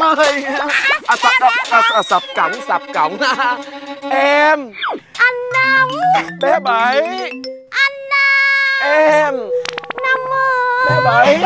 trời. Sập cổng. Em. Anh Năm. Bé Bảy. Anh Năm. Em. Năm ơi. Bé Bảy.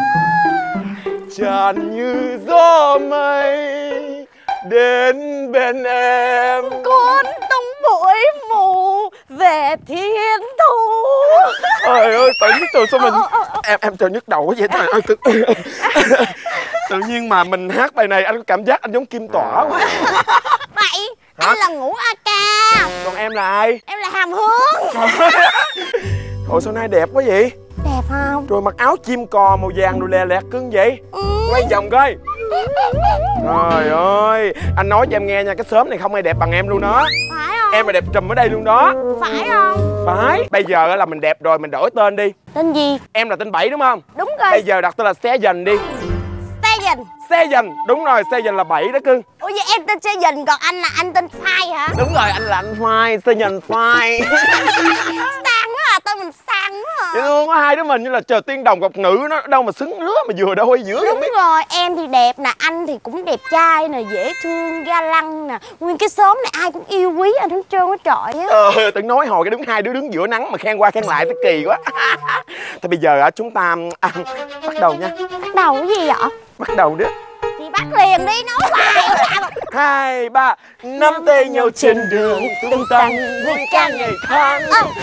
Tràn như gió mây đến bên em. Con tung bụi mù về thiên thu. Trời ơi, tự nhiên từ sao mình em trời nhức đầu quá vậy trời ơi. Tự nhiên mà mình hát bài này anh có cảm giác anh giống Kim Tỏa quá. Vậy anh là Ngũ A Ca. Còn em là ai? Em là Hàm Hương. Ôi sao nay đẹp quá vậy? Đẹp không? Rồi mặc áo chim cò màu vàng rồi lè lẹt cưng vậy. Quay vòng coi. Trời ơi, anh nói cho em nghe nha, cái xóm này không ai đẹp bằng em luôn đó. Phải không? Em là đẹp trùm ở đây luôn đó. Phải không? Phải. Bây giờ là mình đẹp rồi, mình đổi tên đi. Tên gì? Em là tên Bảy đúng không? Đúng rồi. Bây giờ đặt tên là Xe Dần đi. Xe Dần. Xe Dần, đúng rồi, Xe Dần là Bảy đó cưng. Ủa vậy em tên Xe Dần, còn anh là anh tên Phai hả? Đúng rồi, anh là anh Phai, Xe Dần Phai. Sang quá à, tên mình sang quá à. Vậy luôn, có hai đứa mình như là trời tiên đồng gặp nữ, nó đâu mà xứng đứa mà vừa đôi giữa. Đúng rồi, em thì đẹp nè, anh thì cũng đẹp trai nè, dễ thương, ga lăng nè. Nguyên cái xóm này ai cũng yêu quý anh hết trơn á trời á. Tự nói hồi cái đứng hai đứa đứng giữa nắng mà khen qua khen lại, nó kỳ quá. Thôi bây giờ chúng ta bắt đầu nha. Bắt đầu cái gì vậy? Bắt đầu đó. Thì bắt liền đi, nói hoài. 2, 3. Nắm tay nhau trên đường tung tăng vui ca ngày tháng.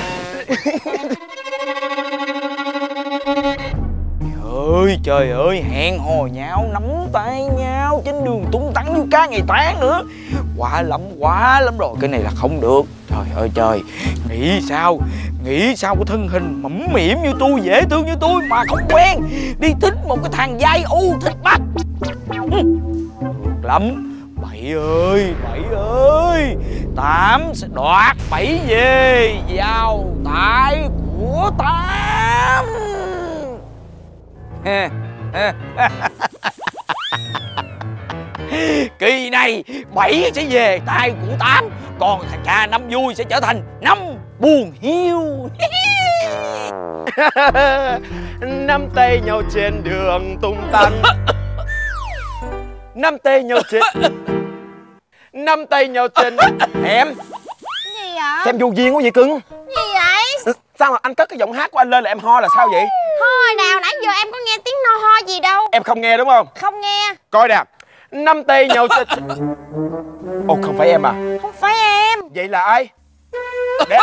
Trời ơi, hẹn hò nhau, nắm tay nhau trên đường tung tăng như cá ngày tháng nữa. Quá lắm rồi, cái này là không được. Trời ơi trời, nghĩ sao cái thân hình mẫm mỉm như tôi, dễ thương như tôi mà không quen đi thích một cái thằng dai u thích bắt. Được lắm. Bảy ơi, Tám sẽ đoạt Bảy về vào tay của Tám. Kỳ này Bảy sẽ về tay của Tám, còn thằng cha Năm vui sẽ trở thành Năm buồn hiu. Nắm tay nhau trên đường tung tăng. Nắm tay nhau trên Em Cái gì vậy? xem vô duyên quá vậy cưng. Gì vậy? Sao mà anh cất cái giọng hát của anh lên là em ho là sao vậy? Thôi nào, nãy giờ em có nghe tiếng no ho gì đâu. Em không nghe đúng không? Không nghe. Coi nè. Nắm tay nhau trên... Ồ, không phải em à? Không phải em. Vậy là ai? Để...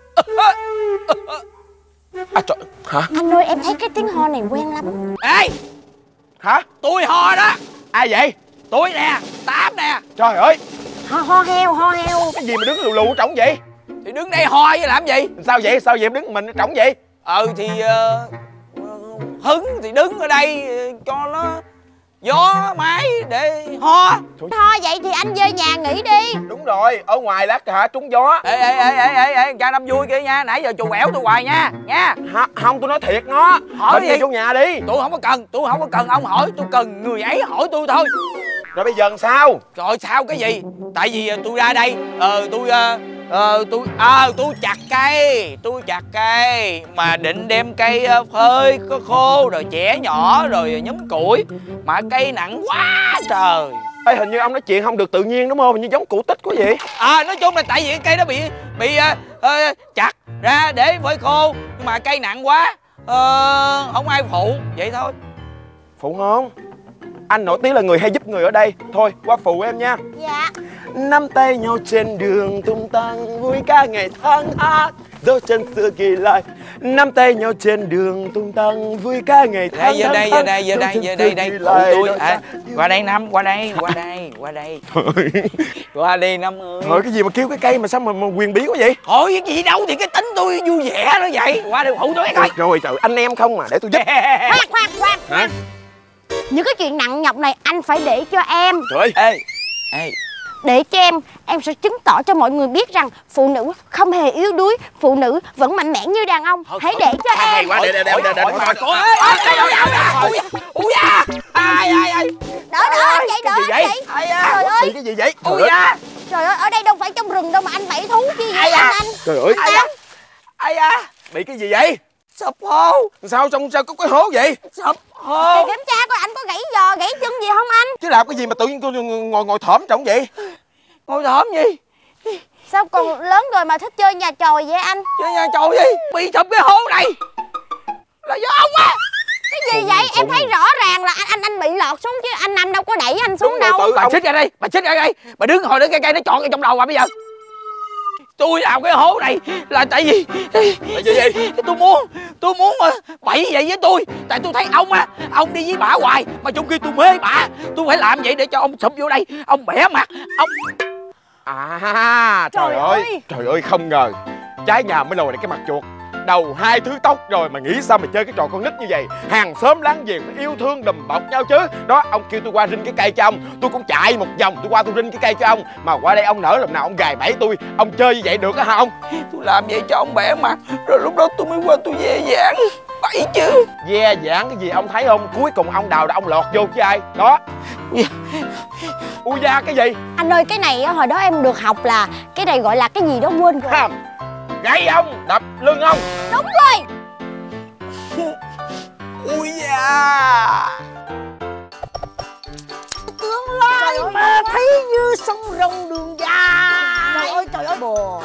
À trời... Hả? Anh ơi, em thấy cái tiếng ho này quen lắm. Ê, Hả? tôi ho đó. Ai vậy? Tôi nè, Tám nè. Trời ơi, Ho heo. cái gì mà đứng lù lù trống vậy? Thì đứng đây ho với làm gì? Sao vậy em đứng mình trống vậy? Thì hứng thì đứng ở đây cho nó gió mái để ho. Thôi vậy thì anh về nhà nghỉ đi. Đúng rồi, ở ngoài lát hả trúng gió. Ê, cha Năm vui kia nha, nãy giờ chù ẻo tôi hoài nha. Không, tôi nói thiệt nó. Hỏi Bệnh gì? về vô nhà đi. Tôi không có cần ông hỏi, tôi cần người ấy hỏi tôi thôi. Rồi bây giờ làm sao? Rồi sao cái gì? Tại vì tôi ra đây, tôi chặt cây mà định đem cây phơi có khô rồi chẻ nhỏ rồi nhúm củi mà cây nặng quá trời. Ê, hình như ông nói chuyện không được tự nhiên đúng không? Hình như giống cụ tích quá vậy. Nói chung là tại vì cái cây đó bị chặt ra để phơi khô nhưng mà cây nặng quá, không ai phụ vậy thôi. Phụ không? Anh nổi tiếng là người hay giúp người ở đây. Thôi qua phụ em nha. Dạ. Nắm tay nhau trên đường tung tăng vui ca ngày tháng hát dấu chân xưa ghi lại. Nắm tay nhau trên đường tung tăng vui ca ngày tháng. Giờ đây phụ tôi. Qua đây Năm, qua đây. Qua đây Năm ơi. Thôi cái gì mà kêu cái cây mà sao mà quyền bí quá vậy? Hỏi cái gì đâu thì cái tính tôi vui vẻ nó vậy. Qua đây phụ tôi coi. Rồi trời, anh em không mà để tôi giúp. Khoan. Hả? Những cái chuyện nặng nhọc này anh phải để cho em. Trời ơi. Ê. Để cho em sẽ chứng tỏ cho mọi người biết rằng phụ nữ không hề yếu đuối, phụ nữ vẫn mạnh mẽ như đàn ông. Hãy để cho em. Hay quá, để Đỡ anh vậy, đỡ anh vậy. Trời ơi. Bị cái gì vậy? Trời ơi, ở đây đâu phải trong rừng đâu mà anh bẫy thú chi vậy anh? Trời ơi. Bị cái gì vậy? Sập hố. Sao sao có cái hố vậy? Sập Thì hố. kiểm tra coi anh có gãy giò gãy chân gì không anh? Chứ làm cái gì mà tự nhiên tôi ngồi thởm trọng vậy? Ngồi thởm gì? Sao còn lớn rồi mà thích chơi nhà chòi vậy anh? Chơi nhà chòi gì? Bị sập cái hố này là do ông á. Cái gì vậy? Em thấy rõ ràng là anh bị lọt xuống chứ anh đâu có đẩy anh xuống đâu. Bà xích ra đây, bà xích ra đây. Bà đứng hồi đó cây nó chọn vào trong đầu bà bây giờ. Tôi làm cái hố này là tại vì gì? tôi muốn bậy vậy với tôi. Tại tôi thấy ông á, ông đi với bả hoài mà trong khi tôi mê bả. Tôi phải làm vậy để cho ông sụp vô đây, ông bẻ mặt, ông. À trời ơi không ngờ trái nhà mới lồi lại cái mặt chuột, đầu hai thứ tóc rồi mà nghĩ sao mà chơi cái trò con nít như vậy. Hàng xóm láng giềng phải yêu thương đùm bọc nhau chứ. Đó, ông kêu tôi qua rinh cái cây cho ông, tôi cũng chạy một vòng tôi qua tôi rinh cái cây cho ông, mà qua đây ông nỡ lần nào ông gài bẫy tôi, ông chơi như vậy được á hả ông? Tôi làm vậy cho ông bẻ mặt, rồi lúc đó tôi mới qua tôi dè dãn bậy chứ. Dè dãn cái gì ông thấy không? Cuối cùng ông đào đã ông lọt vô chứ ai đó. Ui da cái gì? Anh ơi, cái này hồi đó em được học là cái này gọi là cái gì đó quên rồi. Gãy ông, đập lưng ông. Đúng rồi. Ui da. Tương lai mà thấy như sông rồng đường dài. Trời ơi bồ.